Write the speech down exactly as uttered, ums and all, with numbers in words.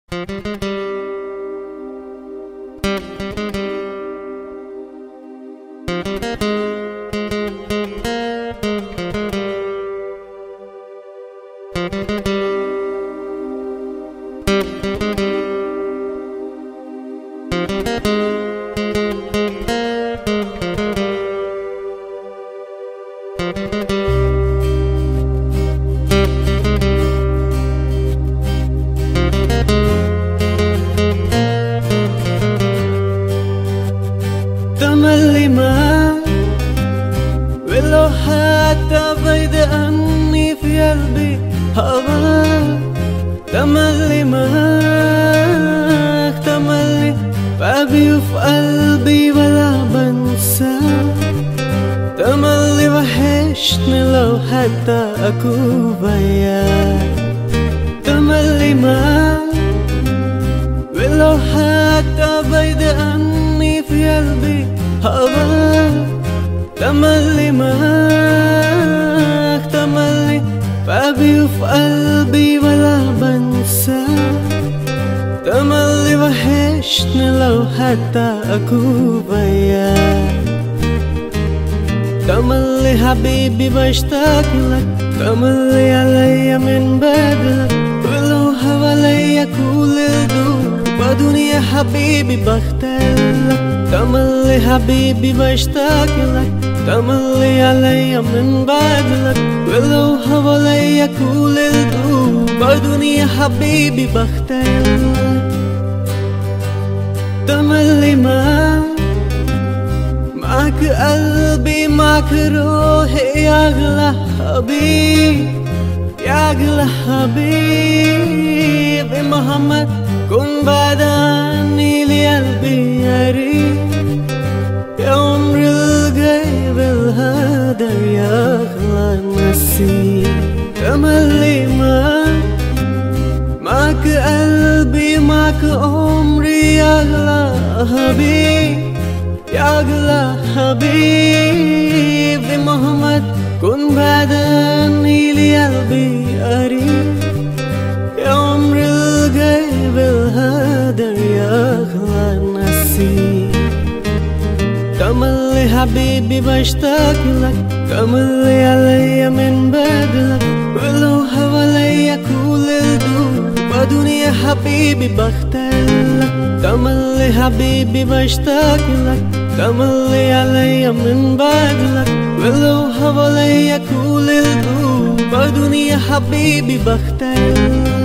تملي معاك ولو حتى بعيد عني في قلبي هواك. تملي معاك تملي في قلبي وفي قلبي ولا بنساك. تملي وحشني لو حتى أكون وياك. تملي معاك ولو حتى بعيد عني في قلبي هواك. تملي معاك تملي في قلبي وفي قلبي ولا بنساك. تملي وحشني لو حتى أكون وياك. تملي حبيبي بشتاق لك. تملي عليا من بدلك ولو حواليا كل الدور ودنيا حبيبي بختلك. تملي حبيبي بشتاق لك. تملي عليا من بعدلك ولو حواليا كل الدور ودنيا حبيبي بختلك. تملي معاك معاك قلبي معاك روحي يا أغلى حبيب يا أغلى حبيبي. مهما كن بعد عني لقلبي قريب. يا عمر الغيب الهدر يا أغلى نسيب. تملي معاك معاك قلبي معاك عمري يا أغلى حبيب يا أغلى حبيبي. مهما كن بعد عني لقلبي قريب. يا عمر الغيب الهدر يا أغلى نسيب. تملي حبيبي بشتاق لك. تملي عليا من بدلك ولو حواليا كل الدور ودنيا حبيبي بختلك. تملي حبيبي بشتاق لك. تملي عليا من بعدلك ولو حواليا كل الدور ودنيا حبيبي بختلك.